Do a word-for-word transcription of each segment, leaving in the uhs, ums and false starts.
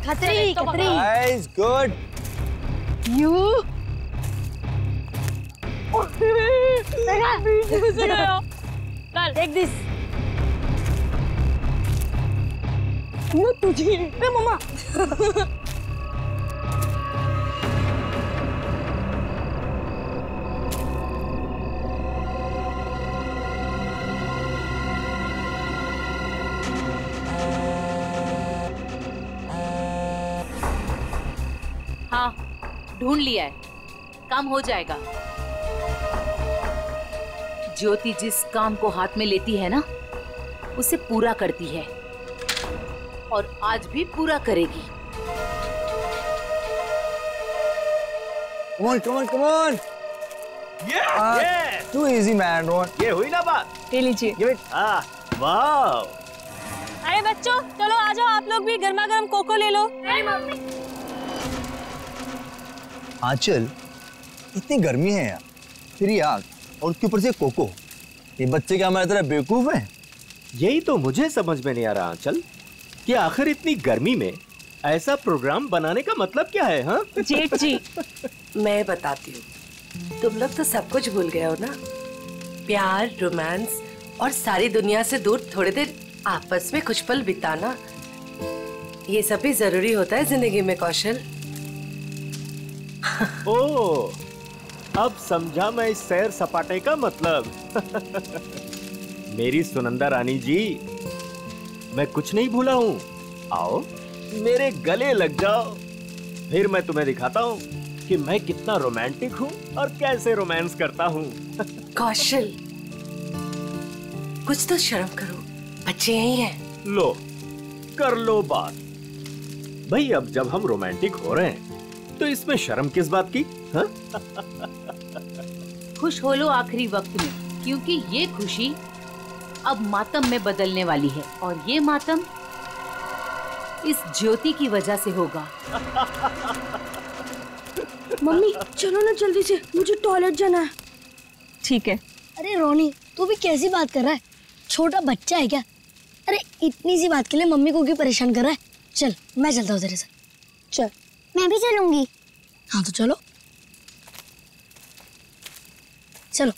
खतरी खतरी। Nice, good. You take this. वो तुझे ए मम्मा। हाँ, ढूंढ लिया है, काम हो जाएगा। ज्योति जिस काम को हाथ में लेती है ना, उसे पूरा करती है और आज भी पूरा करेगी। Come on, come on, come on. Yeah, Uh, yeah. Too easy, man, Ron. ये हुई ना बात? ले लीजिए। Give it. हाँ, वाह। अरे बच्चों, चलो आ जाओ, आप लोग भी गर्मा गर्म कोको ले लो। मम्मी। आंचल, इतनी गर्मी है यार, फिर ये आग और उसके ऊपर से कोको। ये बच्चे क्या हमारी तरह बेवकूफ हैं? यही तो मुझे समझ में नहीं आ रहा आंचल कि आखिर इतनी गर्मी में ऐसा प्रोग्राम बनाने का मतलब क्या है? हाँ जेठ जी, मैं बताती हूँ। तुम लोग तो सब कुछ भूल गए हो ना, प्यार, रोमांस और सारी दुनिया से दूर थोड़ी देर आपस में कुछ पल बिताना, ये सब भी जरूरी होता है जिंदगी में कौशल। ओह, अब समझा मैं इस सैर सपाटे का मतलब। मेरी सुनंदा रानी जी, मैं कुछ नहीं भूला हूँ। आओ मेरे गले लग जाओ, फिर मैं तुम्हें दिखाता हूँ कि मैं कितना रोमांटिक हूँ और कैसे रोमांस करता हूँ। कौशल, कुछ तो शर्म करो, बच्चे यही हैं। लो, कर लो बात। भाई अब जब हम रोमांटिक हो रहे हैं तो इसमें शर्म किस बात की? हाँ? खुश हो लो आखिरी वक्त में, क्योंकि ये खुशी अब मातम में बदलने वाली है और ये मातम इस ज्योति की वजह से होगा। मम्मी चलो ना जल्दी से, मुझे टॉयलेट जाना है। ठीक है। अरे रोनी, तू भी कैसी बात कर रहा है? छोटा बच्चा है क्या? अरे इतनी सी बात के लिए मम्मी को क्यों परेशान कर रहा है? चल मैं चलता हूँ तेरे साथ। चल। मैं भी चलूंगी। हाँ तो चलो चलो।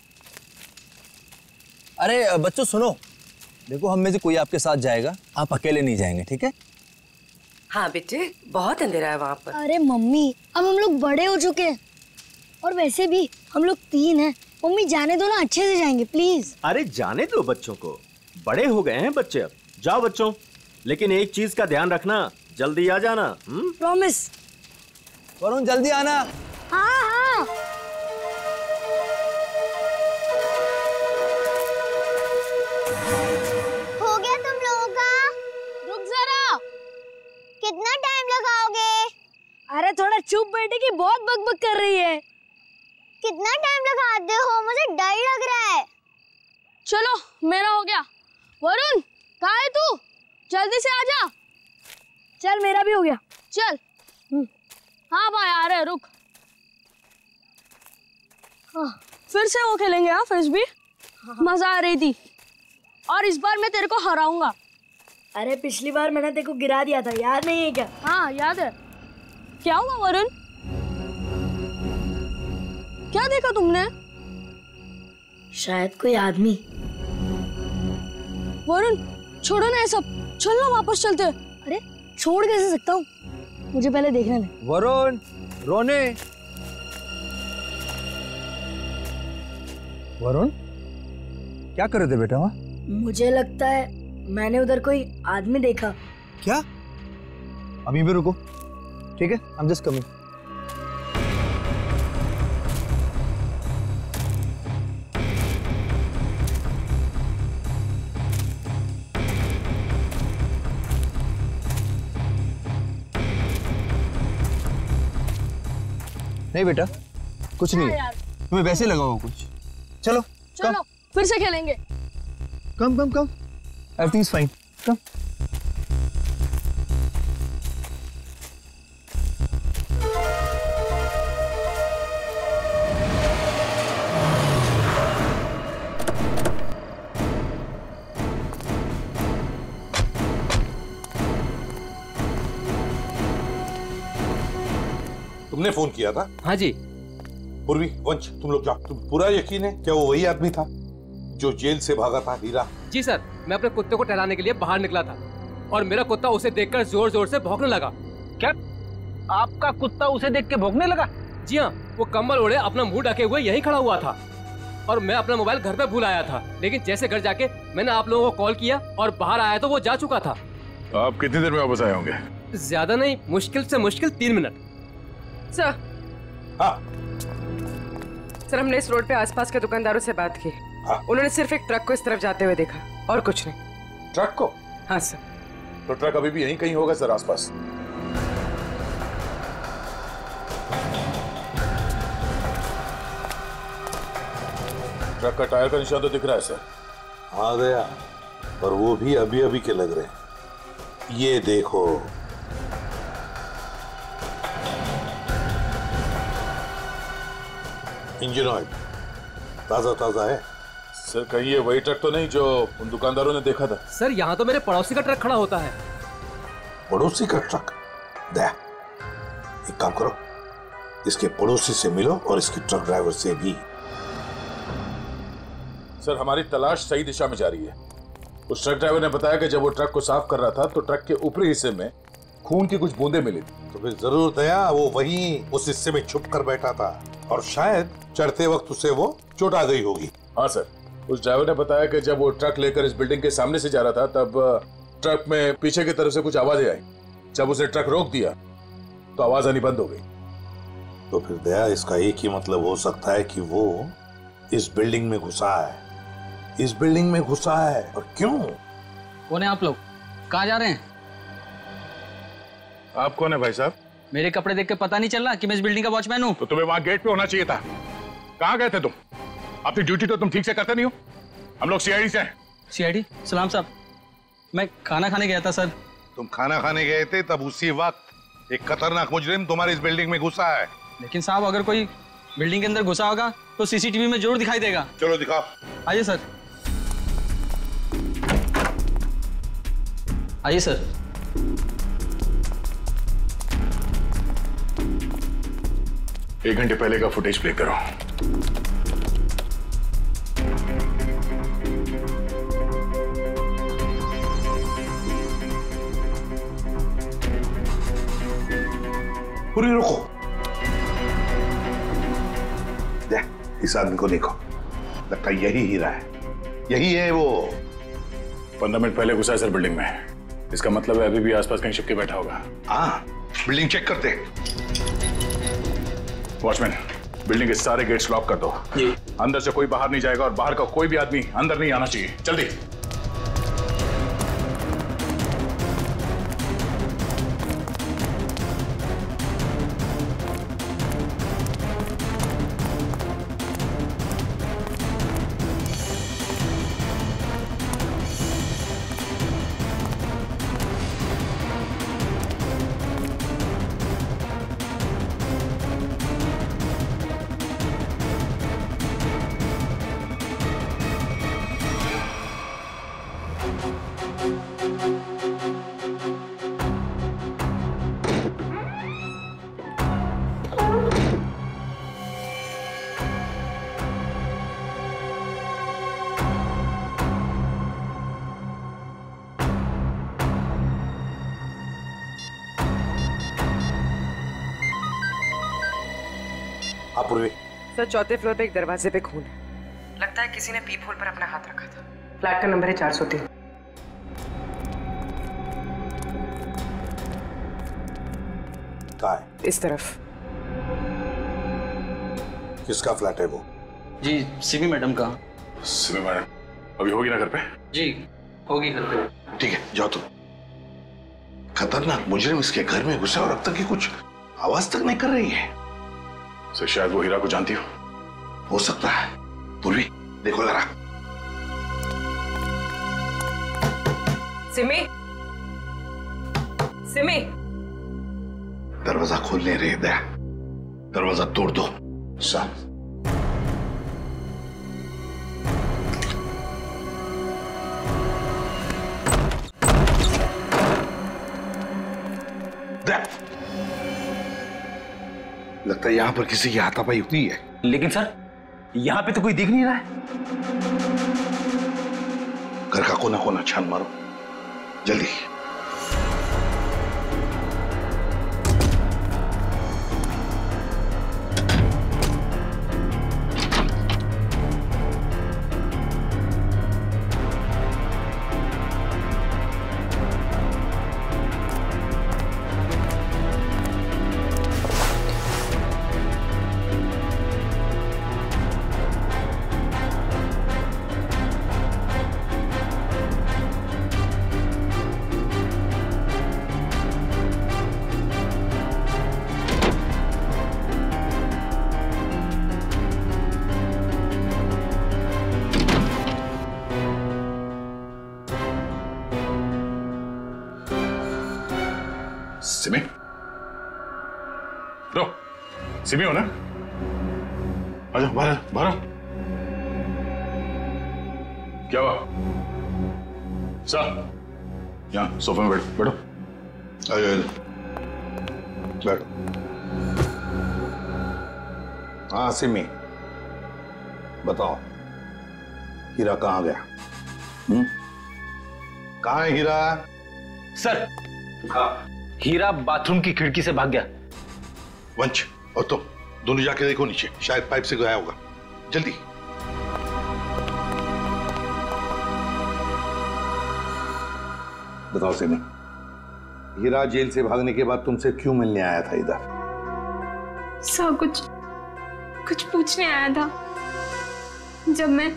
अरे बच्चों सुनो, देखो हम में से कोई आपके साथ जाएगा, आप अकेले नहीं जाएंगे, ठीक है? हाँ बेटे, बहुत अंधेरा है वहाँ पर। अरे मम्मी, अब हम लोग बड़े हो चुके हैं और वैसे भी हम लोग तीन हैं। मम्मी जाने दो ना, अच्छे से जाएंगे प्लीज। अरे जाने दो बच्चों को, बड़े हो गए हैं बच्चे अब। जाओ बच्चों, लेकिन एक चीज का ध्यान रखना, जल्दी आ जाना। प्रॉमिस। वरुण जल्दी आना। हाँ हाँ। हो गया तुम लोगों का? रुक जरा। कितना टाइम लगाओगे? अरे थोड़ा चुप बैठे कि बहुत बकबक कर रही है। कितना टाइम लगाते हो? मुझे डर लग रहा है। चलो मेरा हो गया। वरुण कहाँ है तू? जल्दी से आजा। चल मेरा भी हो गया। चल। हाँ भाई आ रहे, रुक। हाँ फिर से वो खेलेंगे। हाँ फ्रिस्बी, मजा आ रही थी और इस बार मैं तेरे को हराऊंगा। अरे पिछली बार मैंने तेरे को गिरा दिया था, याद नहीं है क्या? हाँ याद है। क्या हुआ वरुण? क्या देखा तुमने? शायद कोई आदमी। वरुण छोड़ो ना ये सब, चल ना वापस चलते। अरे छोड़ कैसे सकता हूँ, मुझे पहले देखने दे। वरुण, रोने। वरुण क्या कर रहे थे बेटा वहाँ? मुझे लगता है मैंने उधर कोई आदमी देखा। क्या? अभी भी रुको, ठीक है? I'm just coming. नहीं बेटा, कुछ नहीं है, तुम्हें वैसे लगा होगा कुछ। चलो चलो फिर से खेलेंगे। Come come come, everything is fine, come. तुमने फोन किया था? हाँ जी। पूर्वी, वंश, तुम लोग जाओ। तुम पूरा यकीन है क्या वो वही आदमी था जो जेल से भागा था? हीरा? जी सर, मैं अपने कुत्ते को टहलाने के लिए बाहर निकला था और मेरा कुत्ता उसे देखकर जोर जोर से भौंकने लगा। क्या आपका कुत्ता उसे देख के भौंकने लगा? जी हाँ, वो कंबल ओढ़े अपना मुंह ढके हुए यही खड़ा हुआ था और मैं अपना मोबाइल घर पे भूल आया था, लेकिन जैसे घर जाके मैंने आप लोगों को कॉल किया और बाहर आया तो वो जा चुका था। आप कितनी देर में वापस आए होंगे? ज्यादा नहीं, मुश्किल से मुश्किल तीन मिनट। सर। हाँ। सर, हमने इस रोड पे आसपास के दुकानदारों से बात की। हाँ। उन्होंने सिर्फ एक ट्रक को इस तरफ जाते हुए देखा और कुछ नहीं। ट्रक को? हाँ सर। तो ट्रक अभी भी यहीं कहीं होगा सर, आसपास। ट्रक का टायर का निशान तो दिख रहा है सर। हाँ गया, पर वो भी अभी अभी के लग रहे हैं। ये देखो, इंजन ऑयल ताजा ताजा है। सर कहीं ये वही ट्रक तो नहीं जो उन दुकानदारों ने देखा था? सर यहाँ तो मेरे पड़ोसी का ट्रक खड़ा होता है। पड़ोसी का ट्रक? दया, एक काम करो, इसके पड़ोसी से मिलो और इसके ट्रक ड्राइवर से भी। सर हमारी तलाश सही दिशा में जा रही है। उस ट्रक ड्राइवर ने बताया कि जब वो ट्रक को साफ कर रहा था तो ट्रक के ऊपरी हिस्से में खून की कुछ बूंदें मिली थी। तो फिर जरूर दया वो वहीं उस हिस्से में छुप कर बैठा था और शायद चढ़ते वक्त उसे वो चोट आ गई होगी। हाँ सर, उस ड्राइवर ने बताया कि जब वो ट्रक लेकर इस बिल्डिंग के सामने से जा रहा था तब ट्रक में पीछे की तरफ से कुछ आवाजें आई। जब उसे ट्रक रोक दिया तो आवाज आनी बंद हो गई। तो फिर दया इसका एक ही मतलब हो सकता है कि वो इस बिल्डिंग में घुसा है, इस बिल्डिंग में घुसा है। और क्यों? कौन है आप लोग? कहाँ जा रहे हैं? आप कौन है भाई साहब? मेरे कपड़े देख के पता नहीं चल रहा कि मैं इस बिल्डिंग का वॉचमैन हूँ? तो तुम्हें वहाँ गेट पे होना चाहिए था। कहाँ गए थे तुम? अपनी ड्यूटी तो तुम ठीक से करते नहीं हो। हम लोग सीआईडी से हैं। सीआईडी? सलाम साहब, मैं खाना खाने गया था सर। तुम खाना खाने गए थे तब उसी वक्त एक खतरनाक मुजरिम तुम्हारे इस बिल्डिंग में घुसा है। लेकिन साहब अगर कोई बिल्डिंग के अंदर घुसा होगा तो सीसीटीवी में जरूर दिखाई देगा। चलो दिखाओ। आइए सर। आइए सर। एक घंटे पहले का फुटेज प्ले करो। पूरी रुको, देख इस आदमी को देखो, लगता है यही हीरा है, यही है वो। पंद्रह मिनट पहले घुसा है सर बिल्डिंग में। इसका मतलब है अभी भी आसपास कहीं छिप के बैठा होगा। हाँ, बिल्डिंग चेक करते। वॉचमैन, बिल्डिंग के सारे गेट्स लॉक कर दो। जी। अंदर से कोई बाहर नहीं जाएगा और बाहर का कोई भी आदमी अंदर नहीं आना चाहिए। जल्दी। सर चौथे फ्लोर पे एक दरवाजे पे खून है। लगता है किसी ने पीप होल पर अपना हाथ रखा था। फ्लैट का नंबर है चार सौ तीन। कहाँ है? इस तरफ। किसका फ्लैट है वो? जी सिमी मैडम का। सिमी मैडम अभी होगी ना घर पे? जी होगी घर पे। ठीक है, जाओ तुम। खतरनाक मुजरिम इसके घर में घुसा और अब तक ये कुछ आवाज तक नहीं कर रही है। सर शायद वो हीरा को जानती हो। हो सकता है। पूर्वी देखो जरा। सिमी, सिमी। दरवाजा खोल नहीं रही दया, दरवाजा तोड़ दो। साहब लगता है यहाँ पर किसी की हाथापाई हुई है। लेकिन सर यहाँ पे तो कोई दिख नहीं रहा है। घर का कोना कोना छान मारो जल्दी। सिमी, रो, सिमी हो ना? आजा बाहर, बाहर। क्या हुआ? सर, यहाँ सोफे में बैठो, बैठो। आजा, आजा, बैठो। हाँ सिमी, बताओ, हीरा कहाँ गया? हम्म? कहाँ है हीरा? सर, हाँ। हीरा बाथरूम की खिड़की से भाग गया। वंश और तुम दोनों जाके देखो नीचे, शायद पाइप से गया होगा। जल्दी। बताओ सिमी, हीरा जेल से भागने के बाद तुमसे क्यों मिलने आया था इधर? सर कुछ कुछ पूछने आया था। जब मैं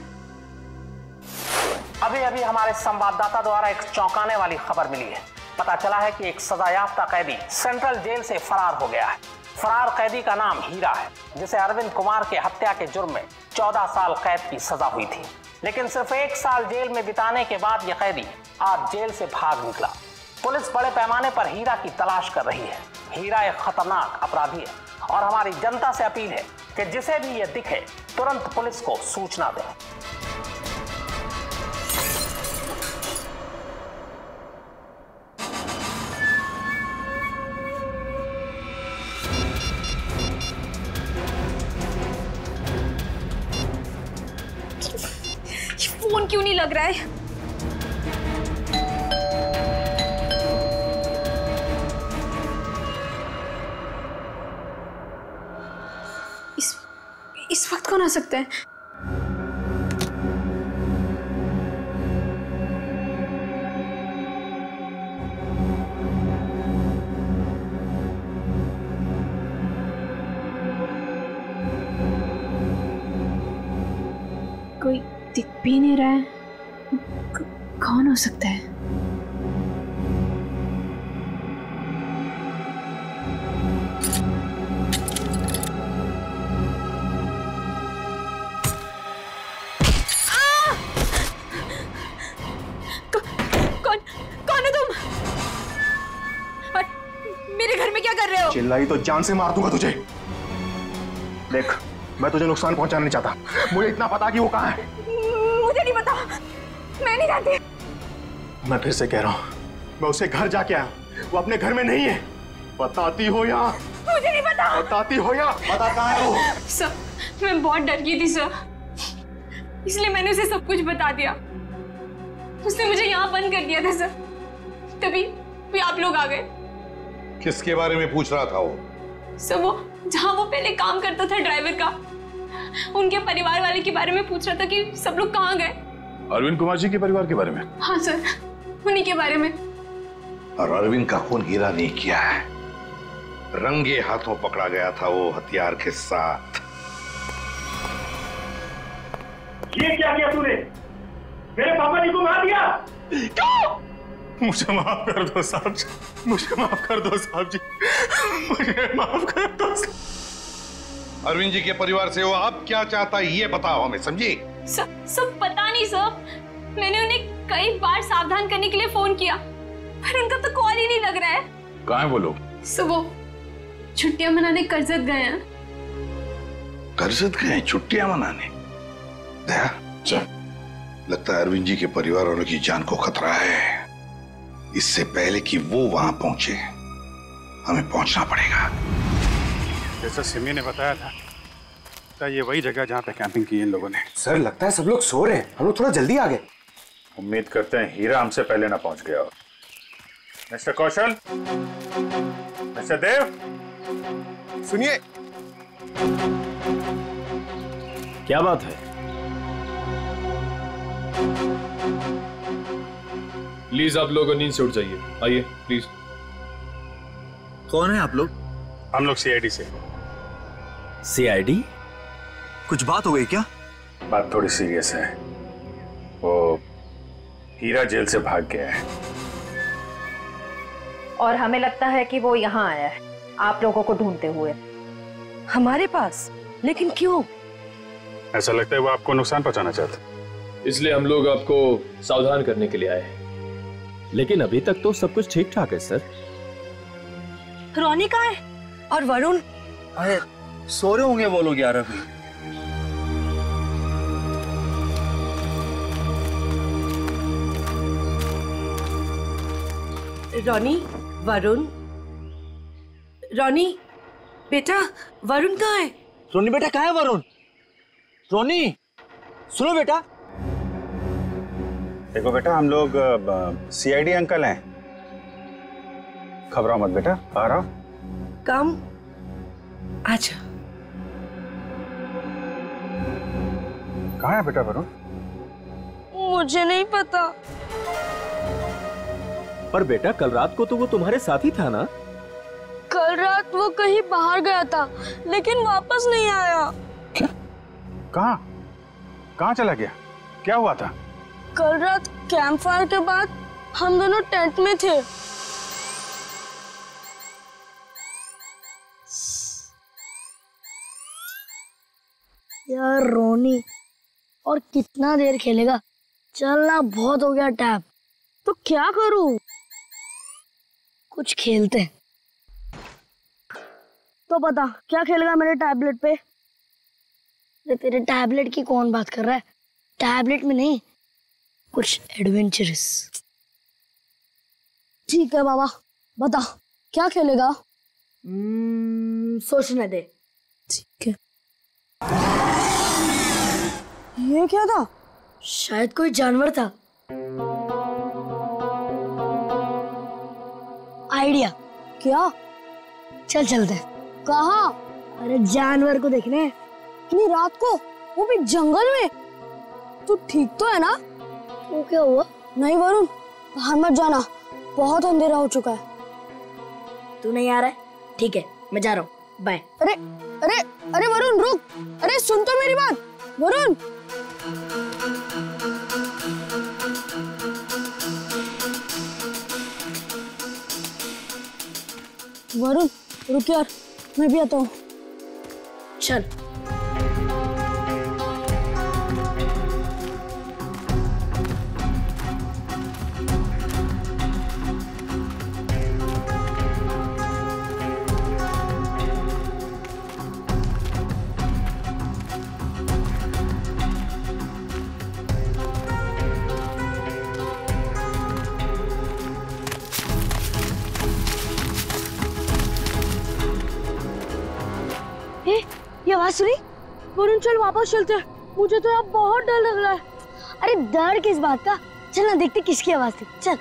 अभी अभी हमारे संवाददाता द्वारा एक चौंकाने वाली खबर मिली है। पता चला है कि एक सजायाफ्ता कैदी सेंट्रल जेल से फरार हो गया है। फरार कैदी का नाम हीरा है, जिसे अरविंद कुमार के हत्या के जुर्म में चौदह साल कैद की सजा हुई थी। लेकिन सिर्फ एक साल जेल में बिताने के बाद यह कैदी आज जेल से भाग निकला। पुलिस बड़े पैमाने पर हीरा की तलाश कर रही है। हीरा एक खतरनाक अपराधी है और हमारी जनता से अपील है कि जिसे भी यह दिखे तुरंत पुलिस को सूचना दें। फोन क्यों नहीं लग रहा है? इस इस वक्त कौन आ सकता है? कोई दिख भी नहीं रहा है। कौन हो सकता है? कौन कौन है तुम? और मेरे घर में क्या कर रहे हो? चिल्लाई तो जान से मार दूंगा तुझे। देख, मैं तुझे नुकसान पहुंचाना नहीं चाहता। मुझे इतना पता कि वो कहाँ है। मुझे नहीं पता, मैं नहीं जानती। मैं फिर से कह रहा हूँ, मैं उसे घर जाके आया, वो अपने घर में नहीं है। बताती हो या? मुझे नहीं पता। बताती हो या? बता कहाँ है वो? सर, मैं बहुत डर गई थी सर, इसलिए मैंने उसे सब कुछ बता दिया। उसने मुझे यहाँ बंद कर दिया था सर, तभी भी आप लोग आ गए। किसके बारे में पूछ रहा था वो? सर, वो जहाँ वो पहले काम करता था ड्राइवर का, उनके परिवार वाले के बारे में पूछ रहा था कि सब लोग कहाँ गए। अरविंद कुमार जी के परिवार के बारे में? हाँ सर, उन्हीं के बारे में। और अरविंद का खून हीरा नहीं किया है, रंगे हाथों पकड़ा गया था वो हथियार के साथ। ये क्या किया तूने? मेरे पापा जी को मार दिया। क्यों? मुझे माफ कर दो साहब जी, मुझे माफ कर दो साहब जी, मुझे माफ कर दो। अरविंद जी के परिवार से वो अब क्या चाहता है ये बताओ हमें, समझी? सब सब पता नहीं सर, मैंने उन्हें कई बार सावधान करने के लिए फोन किया, पर उनका तो कॉल ही नहीं लग रहा है। कहाँ है वो लोग? सर, वो छुट्टियां मनाने कर्जत गए हैं। कर्जत गए छुट्टियां मनाने? दया, चल, लगता है अरविंद जी के परिवार वालों की जान को खतरा है। इससे पहले कि वो वहां पहुंचे, हमें पहुंचना पड़ेगा। जैसा सिमी ने बताया था, तो ये वही जगह जहाँ पे कैंपिंग की इन लोगों ने। सर लगता है सब लोग सो रहे हैं, हम लोग थोड़ा जल्दी आ गए। उम्मीद करते हैं हीरा हमसे पहले ना पहुंच गया हो। मिस्टर कौशल, मिस्टर देव, सुनिए। क्या बात है? प्लीज आप लोग नींद से उठ जाइए, आइए प्लीज। कौन है आप लोग? हम लोग सीआईडी से। सीआईडी? कुछ बात हो गई क्या? बात थोड़ी सीरियस है। वो हीरा जेल से भाग गया है और हमें लगता है कि वो यहाँ आया है आप लोगों को ढूंढते हुए। हमारे पास? लेकिन क्यों? ऐसा लगता है वो आपको नुकसान पहुंचाना चाहता, इसलिए हम लोग आपको सावधान करने के लिए आए हैं। लेकिन अभी तक तो सब कुछ ठीक ठाक है सर। रोनी कहाँ है? और वरुण? अरे सो रहे होंगे वो लोग यार अभी। रोनी, वरुण, रोनी बेटा, वरुण कहाँ है? रोनी बेटा कहाँ है वरुण? रोनी सुनो बेटा। देखो बेटा, हम लोग सीआईडी अंकल हैं, घबराओ मत बेटा, आ रहा हूं। कम अच्छा। कहाँ है बेटा वरुण? मुझे नहीं पता। पर बेटा कल रात को तो वो तुम्हारे साथ ही था ना? कल रात वो कहीं बाहर गया था लेकिन वापस नहीं आया। क्या? कहाँ कहाँ चला गया? क्या हुआ था? कल रात कैंप फायर के बाद हम दोनों टेंट में थे। यार रोनी, और कितना देर खेलेगा? चलना बहुत हो गया टैब। तो क्या करूं? कुछ खेलते हैं। तो बता क्या खेलेगा मेरे टैबलेट पे? तेरे टैबलेट की कौन बात कर रहा है? टैबलेट में नहीं, कुछ एडवेंचरस। ठीक है बाबा, बता क्या खेलेगा? hmm, सोचने दे। ठीक है। ये क्या था? शायद कोई जानवर था। आइडिया। क्या? चल चलते। कहाँ? अरे जानवर को देखने। इतनी रात को, वो भी जंगल में? तू ठीक तो है ना? वो क्या हुआ? नहीं वरुण, बाहर मत जाना, बहुत अंधेरा हो चुका है। तू नहीं आ रहा है? ठीक है, मैं जा रहा हूँ, बाय। अरे अरे अरे वरुण रुक, अरे सुन तो मेरी बात वरुण। वरुण रुक यार, मैं भी आता हूँ। चल। ये आवाज सुनी? वरुण चल वापस चलते हैं, मुझे तो यहाँ बहुत डर लग रहा है। अरे डर किस बात का? चल ना देखते किसकी आवाज थी। चल।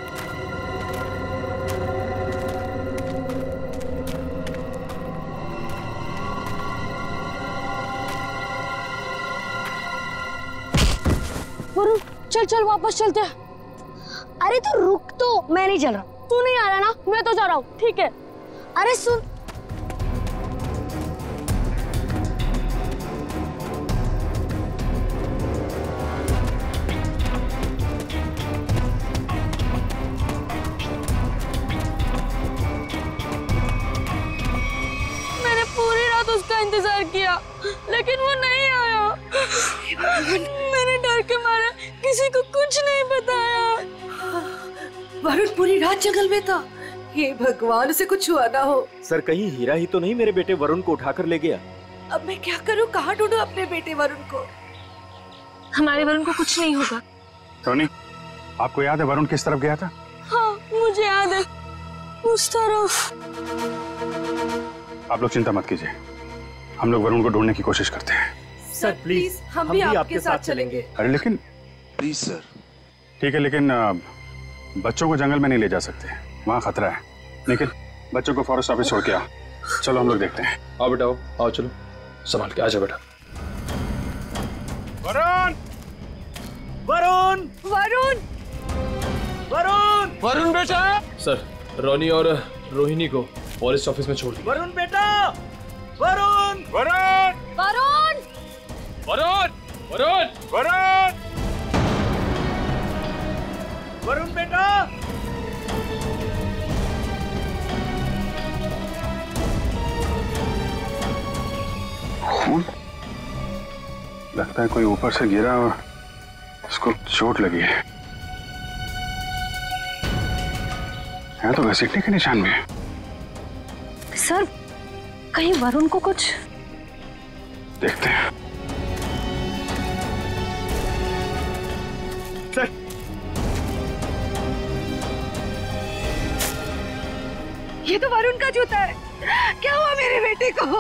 वरुण चल चल वापस चलते हैं। अरे तू रुक तो, मैं नहीं चल रहा। तू नहीं आ रहा ना? मैं तो जा रहा हूँ। ठीक है। अरे सुन, उसका इंतजार किया लेकिन वो नहीं आया। मैंने डर के मारे किसी को कुछ नहीं बताया। वरुण पूरी रात जंगल में था। हे भगवान, उसे कुछ हुआ ना हो। सर कहीं हीरा ही तो नहीं मेरे बेटे वरुण को उठाकर ले गया? अब मैं क्या करूं? कहाँ ढूंढूं अपने बेटे वरुण को? हमारे वरुण को कुछ नहीं होगा। टोनी, आपको याद है वरुण किस तरफ गया था? हाँ मुझे याद है, उस तरफ। आप लोग चिंता मत कीजिए, हम लोग वरुण को ढूंढने की कोशिश करते हैं। सर प्लीज हम भी आपके साथ चलेंगे। अरे लेकिन प्लीज सर। ठीक है, लेकिन अ, बच्चों को जंगल में नहीं ले जा सकते, वहाँ खतरा है। लेकिन बच्चों को फॉरेस्ट ऑफिस छोड़ के आओ। चलो हम लोग देखते हैं। आओ बेटा, आओ आओ, चलो संभाल के आ जाओ बेटा। वरुण वरुण वरुण वरुण वरुण बेटा। सर, रोनी और रोहिणी को फॉरेस्ट ऑफिस में छोड़ दिया। वरुण बेटा, वरुण वरुण वरुण वरुण वरुण वरुण वरुण बेटा। खून लगता है कोई ऊपर से गिरा और उसको चोट लगी है। यहाँ तो घसीटने के निशान में है। सर, कहीं वरुण को कुछ? देखते हैं। सर, ये तो वरुण का जूता है। क्या हुआ मेरे बेटे को?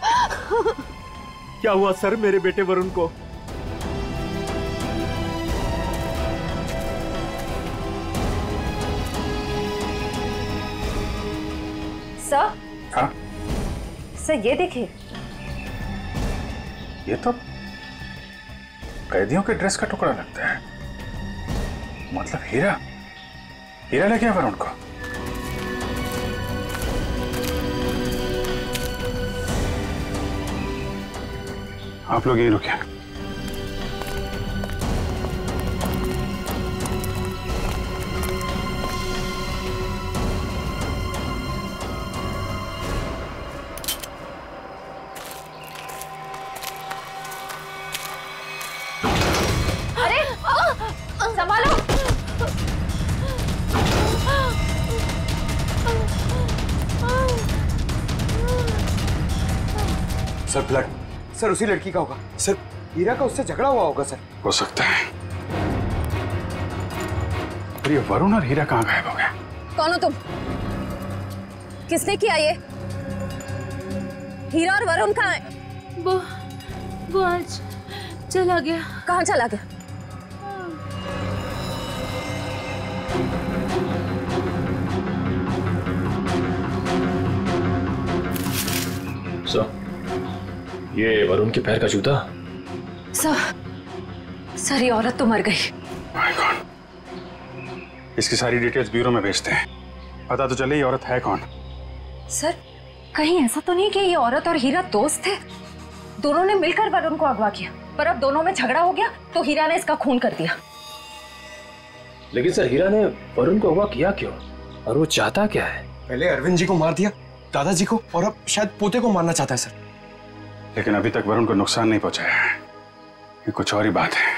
क्या हुआ सर मेरे बेटे वरुण को? सर, हाँ? सर ये देखिए। ये तो कैदियों के ड्रेस का टुकड़ा लगता है। मतलब हीरा हीरा ले गया वरुण को। आप लोग यहीं रुकिए। अरे संभालो। सर ब्लड, सर उसी लड़की का होगा। सर हीरा का उससे झगड़ा हुआ होगा। सर हो सकता है। पर ये वरुण और हीरा कहाँ गायब हो गए? कौन हो तुम? किसने किया ये? हीरा और वरुण कहाँ है? वो वो आज चला गया। कहाँ चला गया? सर, ये वरुण के पैर का जूता। सर, सर ये औरत तो मर गई। My god. इसकी सारी डिटेल्स ब्यूरो में भेजते हैं, पता तो चले ये औरत है कौन। सर, कहीं ऐसा तो नहीं कि ये औरत और हीरा दोस्त थे? दोनों ने मिलकर वरुण को अगवा किया, पर अब दोनों में झगड़ा हो गया तो हीरा ने इसका खून कर दिया। लेकिन सर, हीरा ने वरुण को अगवा किया क्यों और वो चाहता क्या है? पहले अरविंद जी को मार दिया, दादाजी को, और अब शायद पोते को मारना चाहता है। सर लेकिन अभी तक वरुण को नुकसान नहीं पहुंचाया है। ये कुछ और ही बात है।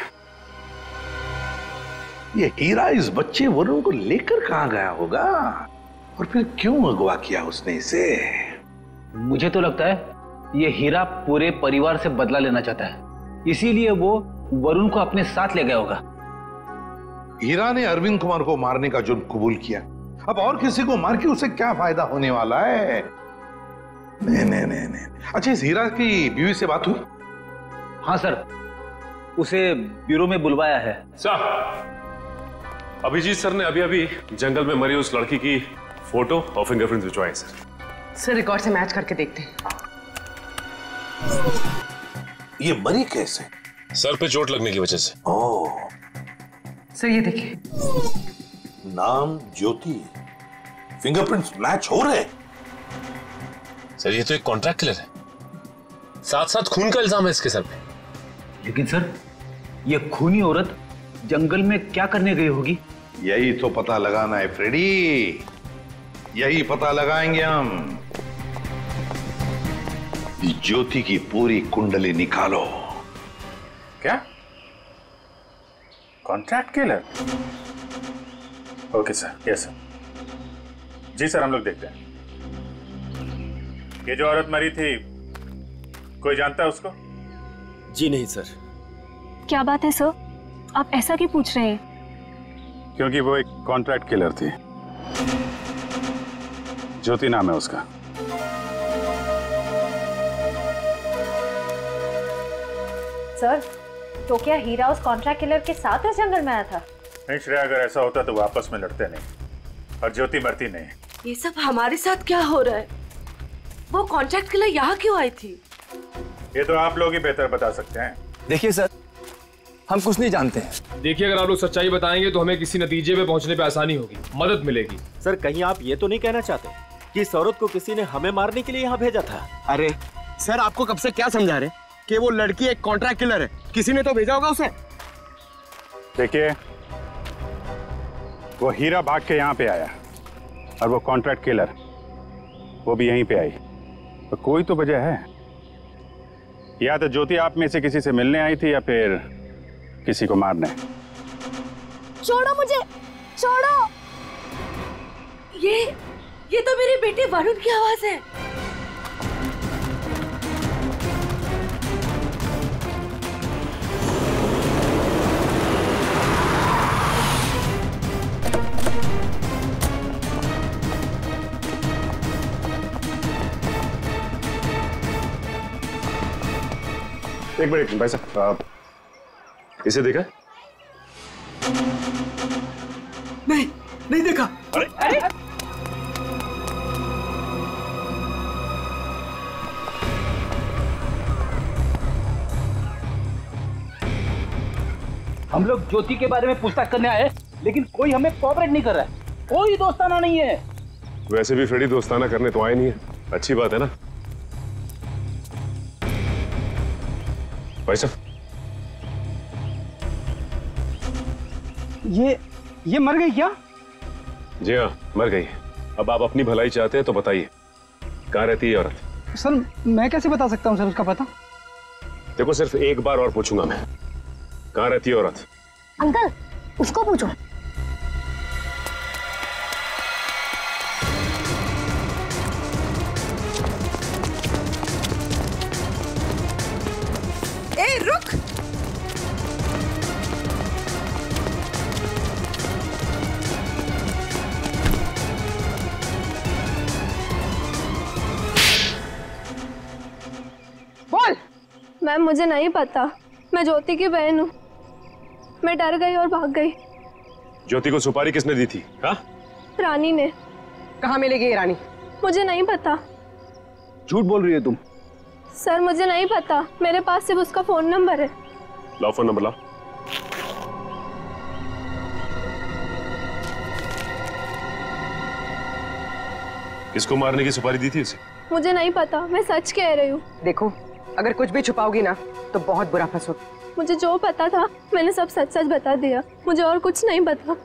ये हीरा इस बच्चे वरुण को लेकर कहाँ गया होगा और फिर क्यों अगवा किया उसने इसे? मुझे तो लगता है ये हीरा पूरे परिवार से बदला लेना चाहता है, इसीलिए वो वरुण को अपने साथ ले गया होगा। हीरा ने अरविंद कुमार को मारने का जुर्म कबूल किया, अब और किसी को मार के उसे क्या फायदा होने वाला है? नहीं नहीं नहीं नहीं। अच्छा, इस हीरा की बीवी से बात हुई? हाँ सर, उसे ब्यूरो में बुलवाया है। सर, अभिजीत सर ने अभी अभी जंगल में मरी उस लड़की की फोटो और फिंगरप्रिंट्स भिजवाए सर। सर रिकॉर्ड से मैच करके देखते हैं। ये मरी कैसे? सर पे चोट लगने की वजह से। ओह। सर ये देखिए, नाम ज्योति, फिंगरप्रिंट्स मैच हो रहे। सर ये तो एक कॉन्ट्रैक्ट किलर है, साथ साथ खून का इल्जाम है इसके सर पे। लेकिन सर, ये खूनी औरत जंगल में क्या करने गई होगी? यही तो पता लगाना है फ्रेडी, यही पता लगाएंगे हम। ज्योति की पूरी कुंडली निकालो। क्या? Contract killer? Okay sir, yes sir. जी सर, हम लोग देखते हैं। ये जो औरत मरी थी, कोई जानता है उसको? जी नहीं सर। क्या बात है सर, आप ऐसा क्यों पूछ रहे हैं? क्योंकि वो एक कॉन्ट्रैक्ट किलर थी। ज्योति नाम है उसका। सर, तो क्या हीरा उस कॉन्ट्रैक्ट किलर के साथ इस जंगल में आया था? नहीं श्रेया, अगर ऐसा होता तो वो आपस में लड़ते नहीं और ज्योति मरती नहीं। ये सब हमारे साथ क्या हो रहा है? वो कॉन्ट्रैक्ट किलर यहाँ क्यों आई थी? ये तो आप लोग ही बेहतर बता सकते हैं। देखिए सर, हम कुछ नहीं जानते हैं। देखिए, अगर आप लोग सच्चाई बताएंगे तो हमें किसी नतीजे पे पहुंचने पे आसानी होगी, मदद मिलेगी। सर, कहीं आप ये तो नहीं कहना चाहते कि इस औरत को किसी ने हमें मारने के लिए यहाँ भेजा था? अरे सर, आपको कब से क्या समझा रहे कि वो लड़की एक कॉन्ट्रैक्ट किलर है? किसी ने तो भेजा होगा उसे। देखिए, वो हीरा भाग के यहाँ पे आया और वो कॉन्ट्रैक्ट किलर वो भी यहीं पे आई, तो कोई तो वजह है। या तो ज्योति आप में से किसी से मिलने आई थी या फिर किसी को मारने। छोड़ो मुझे, छोड़ो। ये ये तो मेरे बेटे वरुण की आवाज है। एक मिनट भाई साहब, आप इसे देखा? नहीं, नहीं देखा। अरे अरे हम लोग ज्योति के बारे में पूछताछ करने आए, लेकिन कोई हमें कोऑपरेट नहीं कर रहा है। कोई दोस्ताना नहीं है। वैसे भी फ्रेडी दोस्ताना करने तो आए नहीं है, अच्छी बात है ना। भाई साहब, ये ये मर गई क्या? जी हाँ, मर गई। अब आप अपनी भलाई चाहते हैं तो बताइए, कहाँ रहती है औरत? सर, मैं कैसे बता सकता हूँ सर उसका पता? देखो, सिर्फ एक बार और पूछूंगा मैं, कहाँ रहती है औरत? अंकल, उसको पूछो। ए, रुक। बोल। मैम, मुझे नहीं पता, मैं ज्योति की बहन हूँ। मैं डर गई और भाग गई। ज्योति को सुपारी किसने दी थी? हाँ? रानी ने। कहाँ मिलेगी ये रानी? मुझे नहीं पता। झूठ बोल रही है तुम। सर, मुझे नहीं पता, मेरे पास सिर्फ उसका फोन नंबर है। लाओ फोन नंबर, लाओ। किसको मारने की सुपारी दी थी उसे? मुझे नहीं पता, मैं सच कह रही हूँ। देखो, अगर कुछ भी छुपाओगी ना तो बहुत बुरा फंसोगी। मुझे जो पता था मैंने सब सच सच बता दिया, मुझे और कुछ नहीं पता।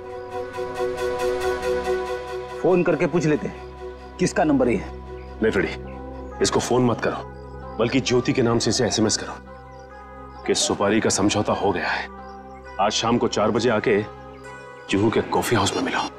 फोन करके पूछ लेते हैं किसका नंबर है। नहीं फ्रेडी, इसको फोन मत करो, बल्कि ज्योति के नाम से इसे एसएमएस करो कि सुपारी का समझौता हो गया है। आज शाम को चार बजे आके जुहू के कॉफी हाउस में मिलो।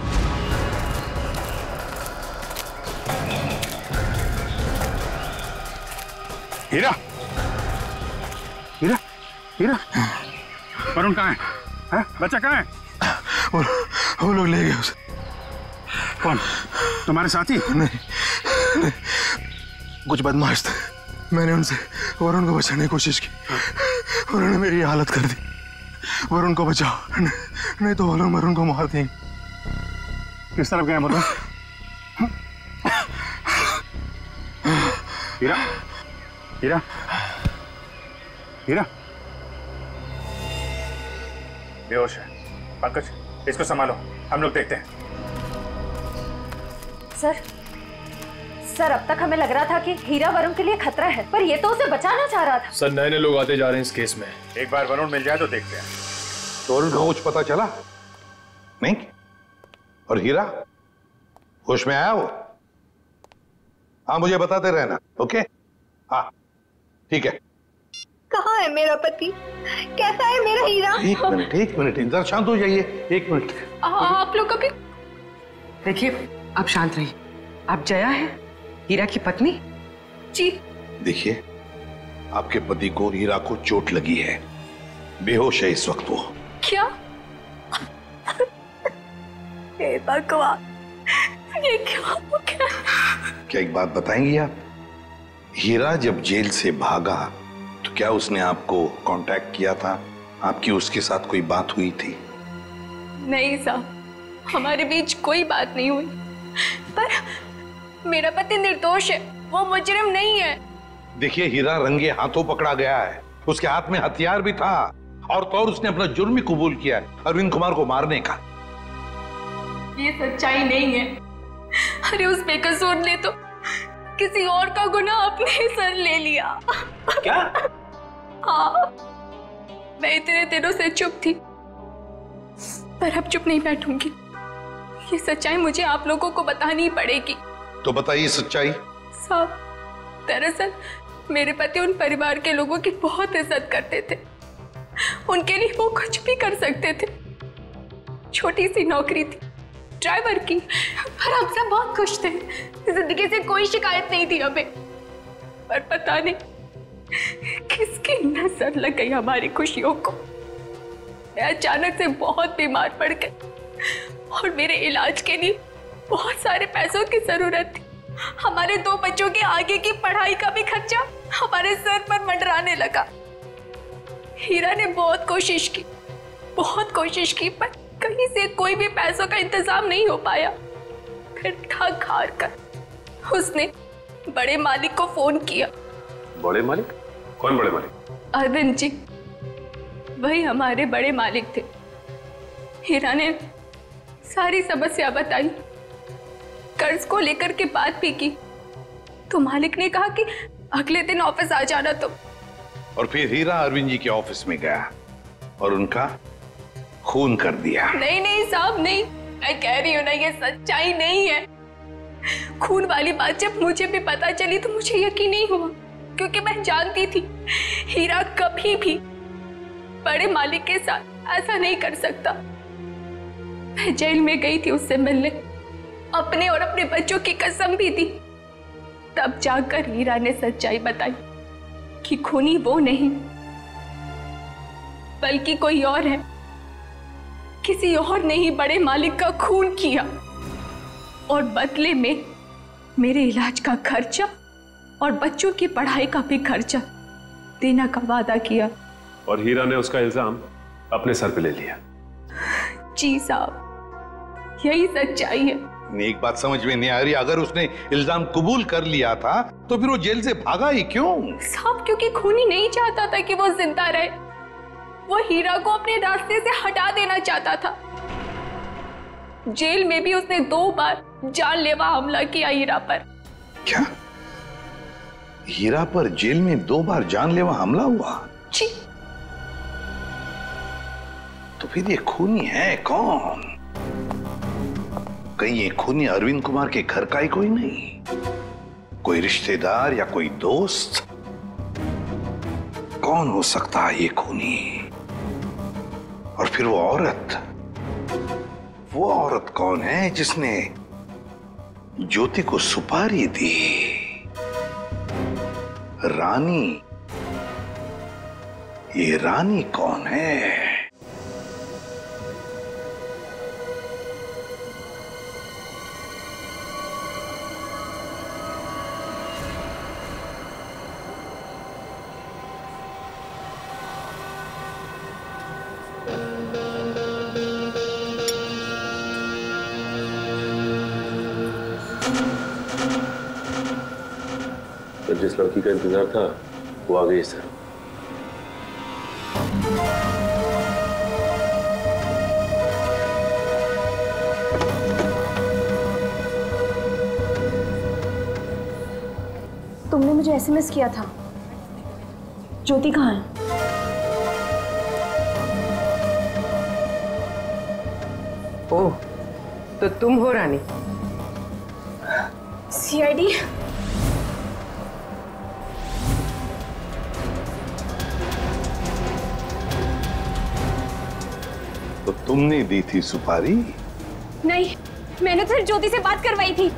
हीरा, हीरा, हीरा, वरुण कहाँ है? है? बच्चा कहाँ है? वो, वो लोग ले गए उसे। कौन? तुम्हारे साथी? नहीं, नहीं, कुछ बदमाश थे। मैंने उनसे वरुण को बचाने की कोशिश की, उन्होंने मेरी हालत कर दी। वरुण को बचाओ, नहीं, नहीं तो वो लोग वरुण को मार देंगे। किस तरफ गए बताओ? हीरा, हीरा, हीरा, बेहोश है। पंकज, इसको संभालो, हम लोग देखते हैं। सर, सर अब तक हमें लग रहा था कि हीरा वरुण के लिए खतरा है, पर ये तो उसे बचाना चाह रहा था। सर, नए नए लोग आते जा रहे हैं इस केस में। एक बार वरुण मिल जाए तो देखते हैं। तो वरुण का कुछ पता चला? नहीं? और हीरा होश में आया वो? हाँ, मुझे बताते रहना। ओके? हाँ, ठीक है। कहाँ है मेरा पति? कैसा है मेरा हीरा? एक मिनट, एक मिनट, इधर शांत हो जाइए। एक मिनट। आप लोग कभी देखिए, आप शांत रहिए। आप जया है, हीरा की पत्नी? जी। देखिए, आपके पति को, हीरा को चोट लगी है, बेहोश है इस वक्त वो। क्या? हे भगवान, ये क्या हो गया? क्या एक बात बताएंगी आप? हीरा जब जेल से भागा तो क्या उसने आपको कांटेक्ट किया था? आपकी उसके साथ कोई बात हुई थी? नहीं साहब, हमारे बीच कोई बात नहीं हुई। पर मेरा पति निर्दोष है, वो मुजरिम नहीं है। देखिए, हीरा रंगे हाथों पकड़ा गया है, उसके हाथ में हथियार भी था और तो और उसने अपना जुर्म भी कबूल किया है, अरविंद कुमार को मारने का। ये सच्चाई नहीं है। अरे उस बेकसूर ने तो किसी और का गुनाह अपने सर ले लिया। क्या? हाँ, मैं इतने दिनों से चुप थी, पर अब चुप नहीं बैठूंगी। ये सच्चाई मुझे आप लोगों को बतानी पड़ेगी। तो बताइए सच्चाई। साहब, दरअसल मेरे पति उन परिवार के लोगों की बहुत इज्जत करते थे। उनके लिए वो कुछ भी कर सकते थे। छोटी सी नौकरी थी ड्राइवर की, पर हम सब बहुत खुश थे। जिंदगी से कोई शिकायत नहीं थी हमें। पर पता नहीं किसकी नजर लग गई हमारी खुशियों को। मैं अचानक से बहुत बीमार पड़ गई और मेरे इलाज के लिए बहुत सारे पैसों की जरूरत थी। हमारे दो बच्चों के आगे की पढ़ाई का भी खर्चा हमारे सर पर मंडराने लगा। हीरा ने बहुत कोशिश की, बहुत कोशिश की, पर कहीं से कोई भी पैसों का इंतजाम नहीं हो पाया। फिर थक हार कर उसने बड़े मालिक को फोन किया। बड़े मालिक? कौन बड़े मालिक? अरविंद जी, वही हमारे बड़े मालिक थे। हीरा ने सारी समस्या बताई, कर्ज को लेकर के बात भी की, तो मालिक ने कहा कि अगले दिन ऑफिस आ जाना तुम। और फिर हीरा अरविंद जी के ऑफिस में गया और उनका खून कर दिया। नहीं नहीं साहब, नहीं, मैं कह रही हूँ ना, ये सच्चाई नहीं है। खून वाली बात जब मुझे भी पता चली तो मुझे यकीन नहीं हुआ, क्योंकि मैं जानती थी हीरा कभी भी बड़े मालिक के साथ ऐसा नहीं कर सकता। मैं जेल में गई थी उससे मिलने, अपने और अपने बच्चों की कसम भी दी। तब जाकर हीरा ने सच्चाई बताई कि खूनी वो नहीं बल्कि कोई और है। किसी और ने ही बड़े मालिक का खून किया और बदले में मेरे इलाज का खर्चा और बच्चों की पढ़ाई का भी खर्चा देने का वादा किया। और हीरा ने उसका इल्जाम अपने सर पे ले लिया। जी साहब, यही सच्चाई है। एक बात समझ में नहीं आ रही, अगर उसने इल्जाम कबूल कर लिया था तो फिर वो जेल से भागा ही क्यों? साहब, क्योंकि खूनी नहीं चाहता था कि वो जिंदा रहे। वो हीरा को अपने रास्ते से हटा देना चाहता था। जेल में भी उसने दो बार जानलेवा हमला किया हीरा पर। क्या? हीरा पर जेल में दो बार जानलेवा हमला हुआ? जी। तो फिर ये खूनी है कौन? कहीं ये खूनी अरविंद कुमार के घर का ही कोई नहीं? कोई रिश्तेदार या कोई दोस्त? कौन हो सकता है ये खूनी? और फिर वो औरत, वो औरत कौन है जिसने ज्योति को सुपारी दी? रानी, ये रानी कौन है? जिस लड़की का इंतजार था वो आ गई सर। तुमने मुझे एसएमएस किया था। ज्योति कहाँ है? ओह, तो तुम हो रानी? सीआईडी? तो तुमने दी थी सुपारी? नहीं, मैंने तो ज्योति से बात करवाई थी।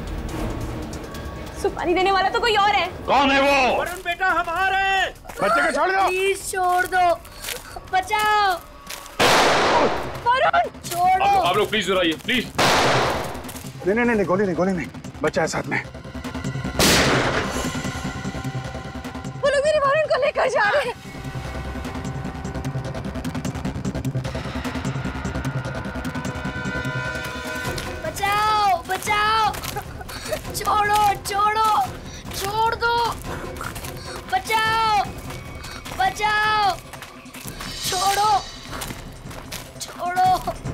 सुपारी देने वाला तो कोई और है। कौन है वो? वरुण बेटा, हम आ रहे हैं। बच्चे को छोड़ दो। प्लीज छोड़ दो, बचाओ। वरुण, छोड़ो। आप लोग प्लीज आइए, प्लीज। नहीं नहीं नहीं, गोली नहीं, गोली नहीं, बच्चा है साथ में। वो लोग मेरे वरुण को लेकर जा छोड़ो छोड़ो, छोड़ दो, बचाओ बचाओ, छोड़ो छोड़ो,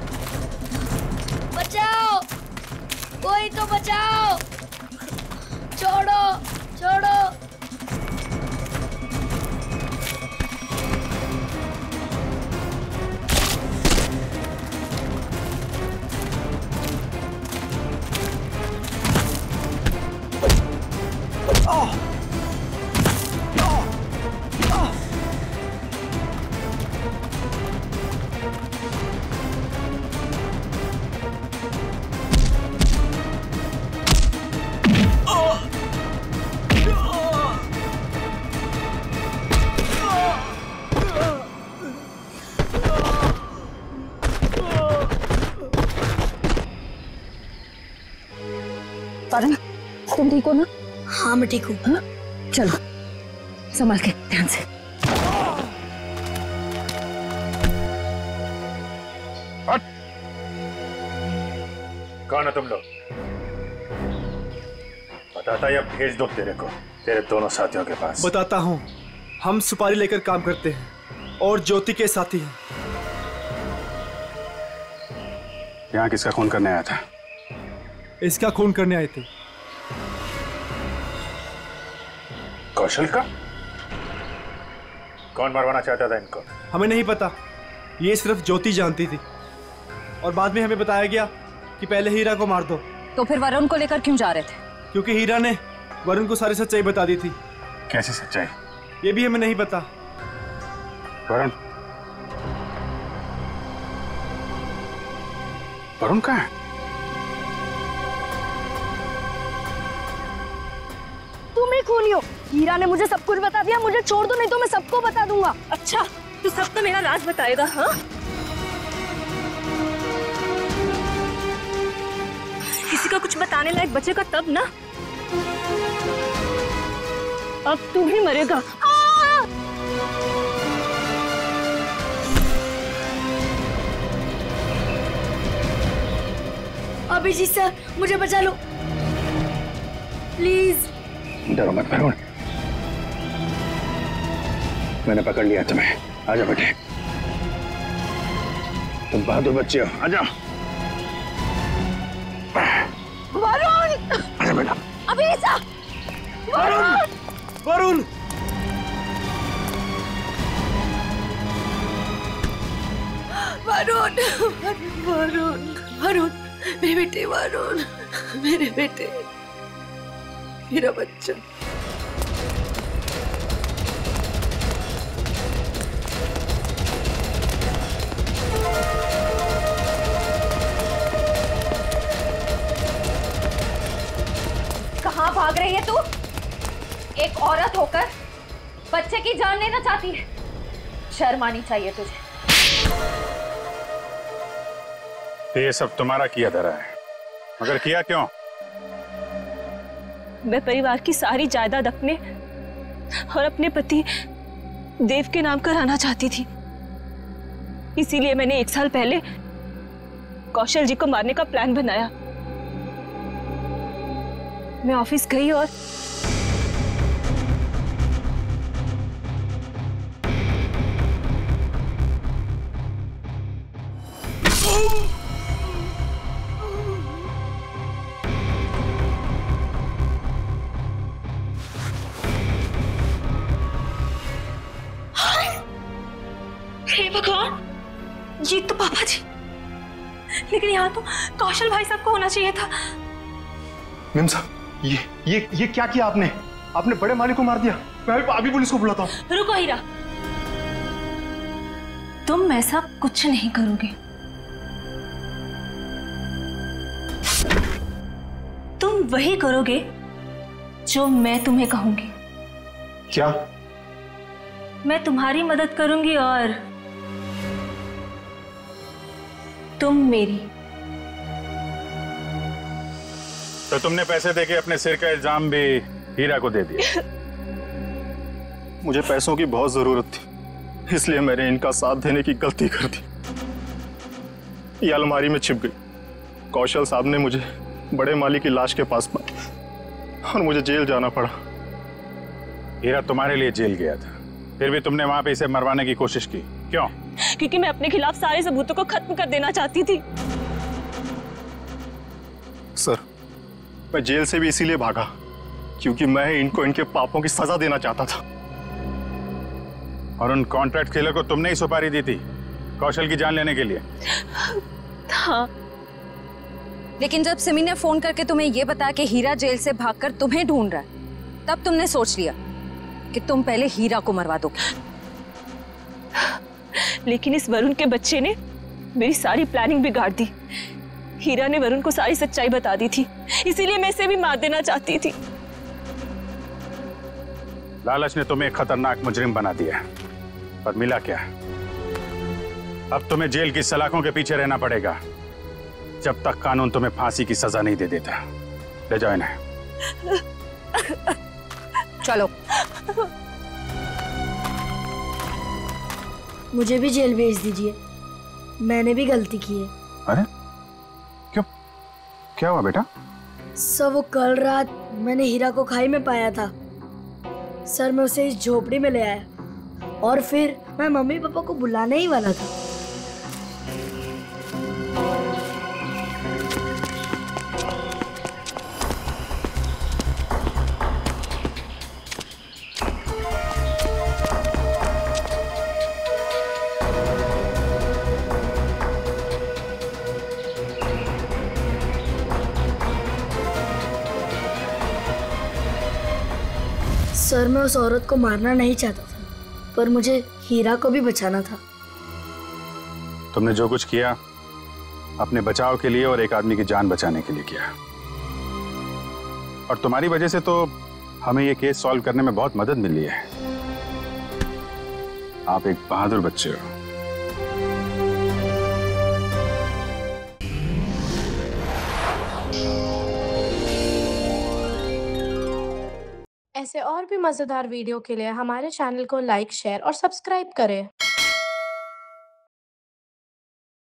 बचाओ, कोई तो बचाओ, छोड़ो छोड़ो। वरुण, तुम ठीक हो ना? हाँ मैं ठीक हूँ। हाँ? चलो संभाल के, ध्यान से। हट! कौन है तुम लोग? बताता या भेज दो तेरे को तेरे दोनों साथियों के पास। बताता हूँ, हम सुपारी लेकर काम करते हैं और ज्योति के साथी हैं। यहाँ किसका खून करने आया था? इसका खून करने आए थे। कौशल का? कौन मरवाना चाहता था इनको? हमें नहीं पता, ये सिर्फ ज्योति जानती थी और बाद में हमें बताया गया कि पहले हीरा को मार दो। तो फिर वरुण को लेकर क्यों जा रहे थे? क्योंकि हीरा ने वरुण को सारी सच्चाई बता दी थी। कैसी सच्चाई? ये भी हमें नहीं पता। वरुण वरुण कहाँ है? तुम ही खूनी हो। हीरा ने मुझे सब कुछ बता दिया, मुझे छोड़ दो नहीं तो मैं सबको बता दूंगा। अच्छा, तू सब तो मेरा राज बताएगा? हाँ, किसी का कुछ बताने लायक बचेगा तब ना। अब तू ही मरेगा। अभिजीत सर, मुझे बचा लो प्लीज। डरो मत वरुण, मैंने पकड़ लिया तुम्हें। आजा बेटे, तुम बहादुर बच्चे हो, आजा। वरुण! आजा बेटा। अभिजीत! वरुण! वरुण! वरुण! वरुण! वरुण! मेरे बेटे वरुण, मेरे बेटे, मेरा बच्चा। कहाँ भाग रही है तू? एक औरत होकर बच्चे की जान लेना चाहती है। शर्म आनी चाहिए तुझे। ये सब तुम्हारा किया धरा है, मगर किया क्यों? मैं परिवार की सारी जायदाद अपने और अपने पति देव के नाम कराना चाहती थी। इसीलिए मैंने एक साल पहले कौशल जी को मारने का प्लान बनाया। मैं ऑफिस गई और हे भगवान, ये तो पापा जी। लेकिन यहाँ तो कौशल भाई साहब को होना चाहिए था। मैम साहब, ये ये ये क्या किया आपने? आपने बड़े मालिक को मार दिया। मैं अभी पुलिस को बुलाता हूँ। रुको हीरा, तुम ऐसा कुछ नहीं करोगे। तुम वही करोगे जो मैं तुम्हें कहूंगी। क्या? मैं तुम्हारी मदद करूंगी और तुम मेरी। तो तुमने पैसे देके अपने सिर का इल्जाम भी हीरा को दे दिया। मुझे पैसों की बहुत जरूरत थी, इसलिए मैंने इनका साथ देने की गलती कर दी। ये अलमारी में छिप गई। कौशल साहब ने मुझे बड़े माली की लाश के पास पाया। और मुझे जेल जाना पड़ा। हीरा तुम्हारे लिए जेल गया था, फिर भी तुमने वहां पे इसे मरवाने की कोशिश की, क्यों? क्योंकि मैं अपने खिलाफ सारे सबूतों को खत्म कर देना चाहती थी। सर, मैं जेल से भी इसीलिए भागा क्योंकि मैं इनको इनके पापों की सजा देना चाहता था। और उन कॉन्ट्रैक्ट किलर को तुमने ही सुपारी दी थी कौशल की जान लेने के लिए? हाँ। लेकिन जब सिमी ने फोन करके तुम्हें यह बताया कि हीरा जेल से भागकर तुम्हें ढूंढ रहा है, तब तुमने सोच लिया कि तुम पहले हीरा को मरवा दो। लेकिन इस वरुण के बच्चे ने मेरी सारी प्लानिंग बिगाड़ दी। हीरा ने वरुण को सारी सच्चाई बता दी थी, इसीलिए मैं इसे भी मार देना चाहती थी। लालच ने तुम्हें एक खतरनाक मुजरिम बना दिया, पर मिला क्या? अब तुम्हें जेल की सलाखों के पीछे रहना पड़ेगा जब तक कानून तुम्हें फांसी की सजा नहीं दे देता। ले जाओ इन्हें। चलो। मुझे भी जेल भेज दीजिए, मैंने भी गलती की है। अरे क्यों, क्या हुआ बेटा? सर, वो कल रात मैंने हीरा को खाई में पाया था। सर, मैं उसे इस झोपड़ी में ले आया और फिर मैं मम्मी पापा को बुलाने ही वाला था। सर, मैं उस औरत को मारना नहीं चाहता था, पर मुझे हीरा को भी बचाना था। तुमने जो कुछ किया अपने बचाव के लिए और एक आदमी की जान बचाने के लिए किया, और तुम्हारी वजह से तो हमें ये केस सॉल्व करने में बहुत मदद मिली है। आप एक बहादुर बच्चे हो। ऐसे और भी मजेदार वीडियो के लिए हमारे चैनल को लाइक, शेयर और सब्सक्राइब करें।